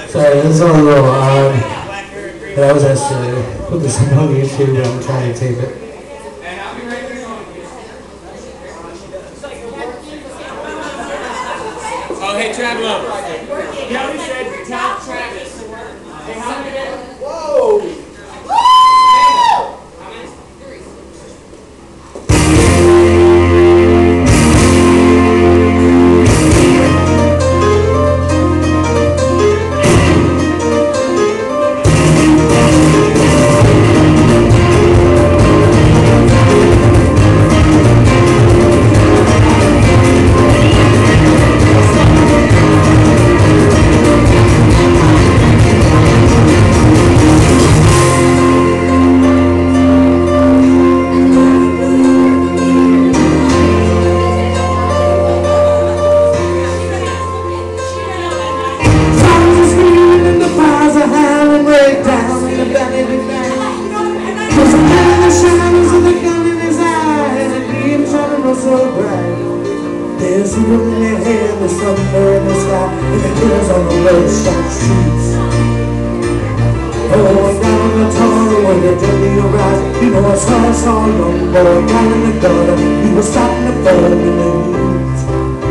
Sorry, this is all a little odd. But I was asked to put this up on YouTube and I'm trying to tape it. Oh, hey, Travelo. Kelly said, tell Travis. Hey, how many? Whoa! There's a room in your hand, there's somewhere in the sky, and the girls on the road shot streets. Oh, down on the tunnel when you tell me your eyes, you know I saw a young boy down in the gutter, he was starting to fall in the heat.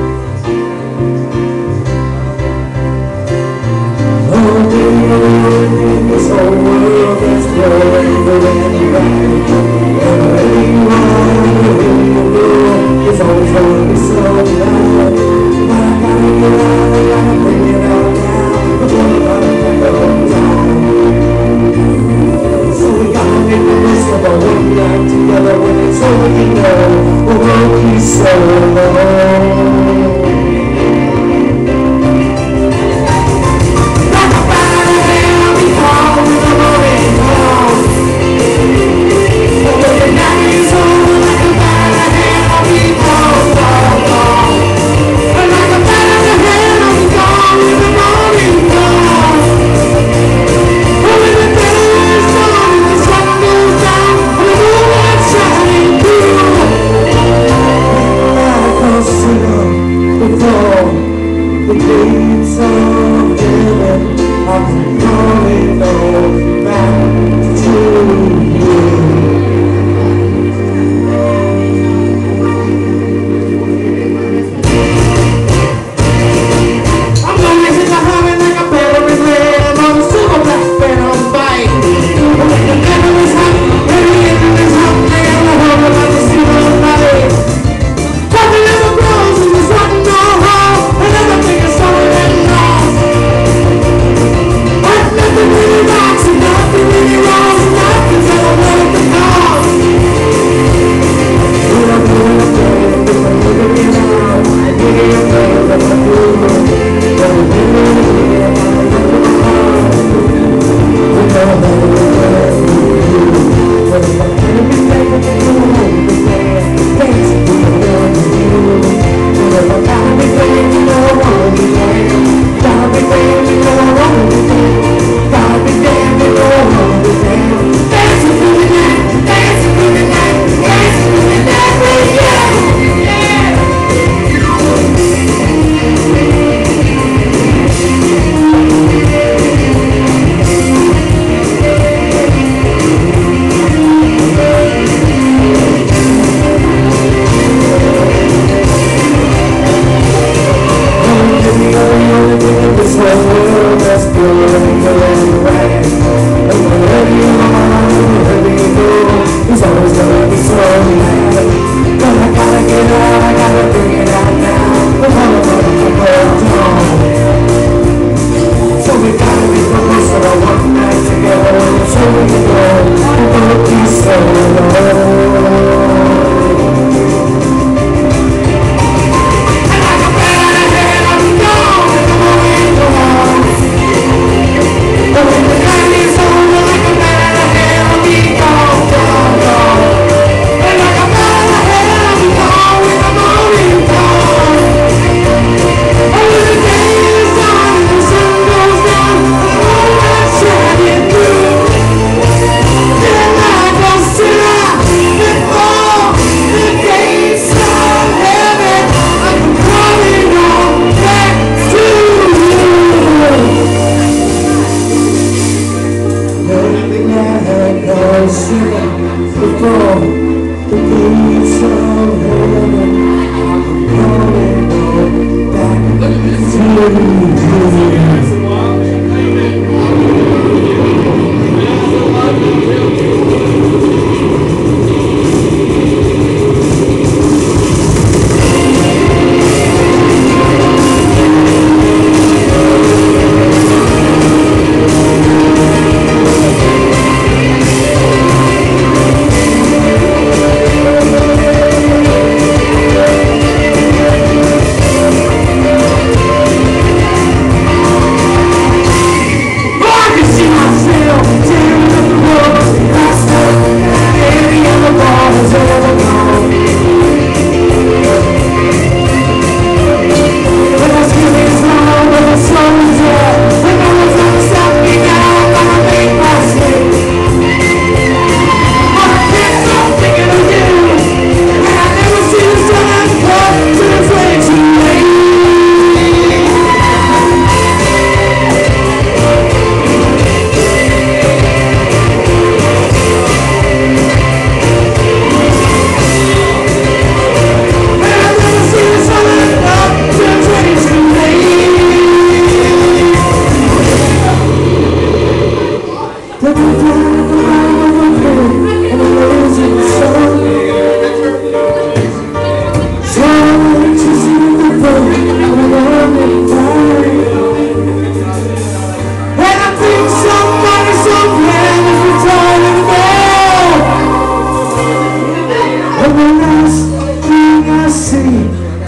Oh, in this whole world that's growing, and wherever you are, it's always going to be so loud. But I gotta get out, I gotta bring it out now, before the bottom goes out. So we gotta make the most of our work life together when it's over, you know, the world keeps so long.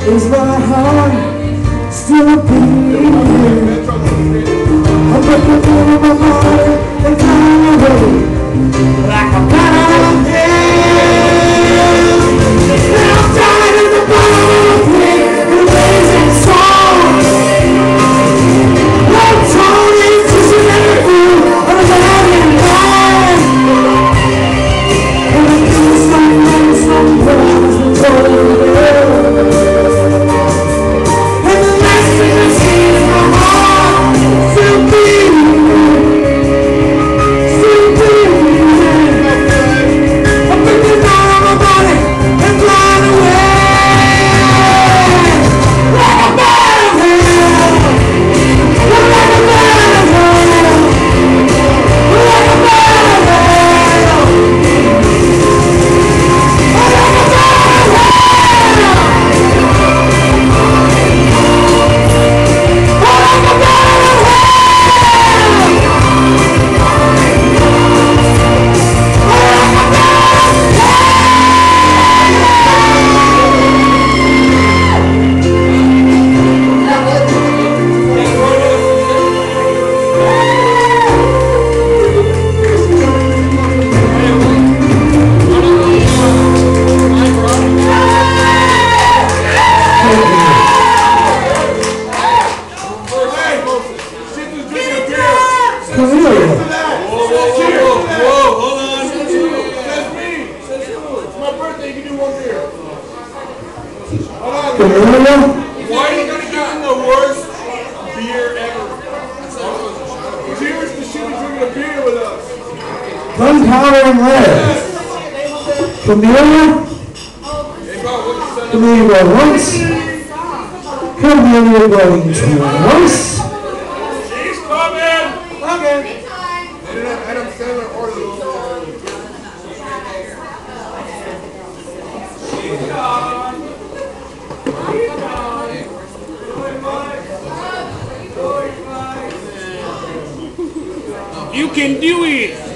Is my heart still beating? I'm looking for my body and flying away like I'm gonna hell. And I'm tired of the bottom pit, the blazing song. No Tony, just another fool of a dying life. And I feel some promise and told me. Why are you going to give him the worst beer ever? Cheers to Shimmy drinking a beer with us. Gunpowder and lead. Camellia? Camellia once. Camellia going twice. She's coming! Okay. Adam Sandler ordered You can do it!